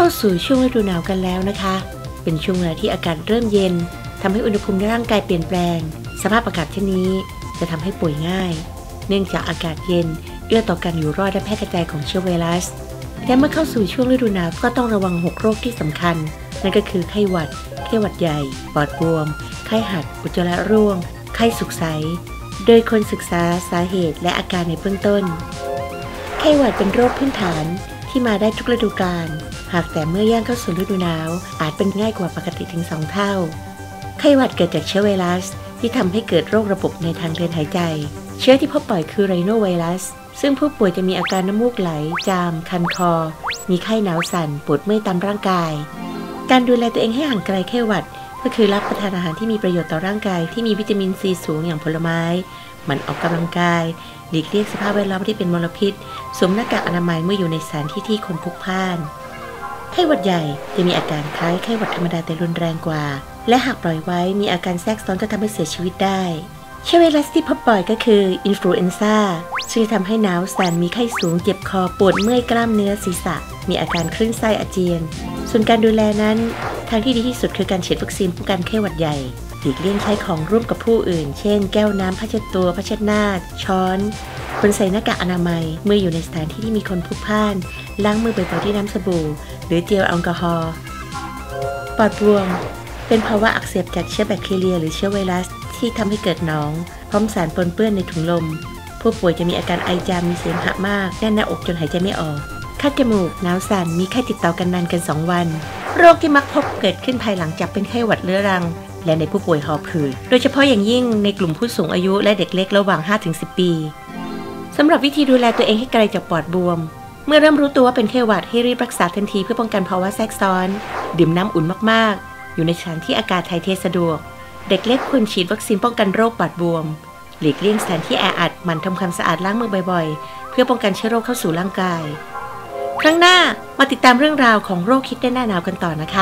สู่ช่วงฤดูหนาวกันแล้วนะคะเป็นช่วงเวลาที่อากาศเริ่มเย็นทำให้อุณหภูมิในร่างกายเปลี่ยนแปลงสภาพอากาศเช่นนี้จะทำให้ป่วยง่ายเนื่องจากอากาศเย็นเอื้อต่อการอยู่รอดและแพร่กระจายของเชื้อไวรัสและเมื่อเข้าสู่ช่วงฤดูหนาวก็ต้องระวัง6โรคที่สำคัญนั่นก็คือไข้หวัดใหญ่ปอดบวมไข้หัดอุจจาระร่วงไข้สุกใสโดยคนศึกษาสาเหตุและอาการในเบื้องต้นไข้หวัดเป็นโรคพื้นฐานที่มาได้ทุกฤดูกาลหากแต่เมื่อย่างเข้าสู่ฤดูหนาวอาจเป็นง่ายกว่าปกติถึง2 เท่าไข้หวัดเกิดจากเชื้อไวรัสที่ทำให้เกิดโรคระบบในทางเดินหายใจเชื้อที่พบบ่อยคือไรโนไวรัสซึ่งผู้ป่วยจะมีอาการน้ำมูกไหลจามคันคอมีไข้หนาวสั่นปวดเมื่อยตามร่างกายการดูแลตัวเองให้ห่างไกลไข้หวัดก็คือรับประทานอาหารที่มีประโยชน์ต่อร่างกายที่มีวิตามินซีสูงอย่างผลไม้หมั่นออกกำลังกายหลีกเลี่ยงสภาพแวดล้อมที่เป็นมลพิษสวมหน้ากากอนามัยเมื่ออยู่ในสถานที่ที่คนพลุกพล่านไข้หวัดใหญ่จะมีอาการคล้ายไข้หวัดธรรมดาแต่รุนแรงกว่าและหากปล่อยไว้มีอาการแทรกซ้อนจะทำให้เสียชีวิตได้เชื้อไวรัสที่พบบ่อยก็คืออินฟลูเอนซ่าซึ่งทำให้หนาวสั่นมีไข้สูงเจ็บคอปวดเมื่อยกล้ามเนื้อศีรษะมีอาการคลื่นไส้อาเจียนส่วนการดูแลนั้นทางที่ดีที่สุดคือการฉีดวัคซีนป้องกันไข้หวัดใหญ่หลีกเลี่ยงใช้ของร่วมกับผู้อื่นเช่นแก้วน้ำผ้าเช็ดตัวผ้าเช็ดหน้าช้อนควรใส่หน้ากากอนามัยเมื่ออยู่ในสถานที่ที่มีคนพลุกพล่านล้างมือบ่อยๆที่น้ำสบู่หรือเจลแอลกอฮอล์ปอดบวมเป็นภาวะอักเสบจากเชื้อแบคทีเรียหรือเชื้อไวรัสที่ทำให้เกิดหนองพร้อมสารปนเปื้อนในถุงลมผู้ป่วยจะมีอาการไอจามมีเสมหะมากแน่นหน้าอกจนหายใจไม่ออกคัดจมูกหนาวสั่นมีไข้ติดต่อกันนานเกิน2 วันโรคที่มักพบเกิดขึ้นภายหลังจากเป็นไข้หวัดเรื้อรังและในผู้ป่วยหอบหืดโดยเฉพาะอย่างยิ่งในกลุ่มผู้สูงอายุและเด็กเล็กระหว่าง 5-10 ปีสำหรับวิธีดูแลตัวเองให้ไกลจากปอดบวมเมื่อเริ่มรู้ตัวว่าเป็นไข้หวัดให้รีบรักษาทันทีเพื่อป้องกันภาวะแทรกซ้อนดื่มน้ำอุ่นมากๆอยู่ในสถานที่อากาศถ่ายเทสะดวกเด็กเล็กควรฉีดวัคซีนป้องกันโรคปอดบวมหลีกเลี่ยงสถานที่แออัดหมั่นทำความสะอาดล้างมือบ่อยๆเพื่อป้องกันเชื้อโรคเข้าสู่ร่างกายครั้งหน้ามาติดตามเรื่องราวของโรคฮิตในหน้าหนาวกันต่อนะคะ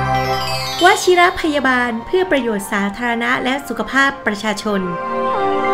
วชิรพยาบาลเพื่อประโยชน์สาธารณะและสุขภาพประชาชน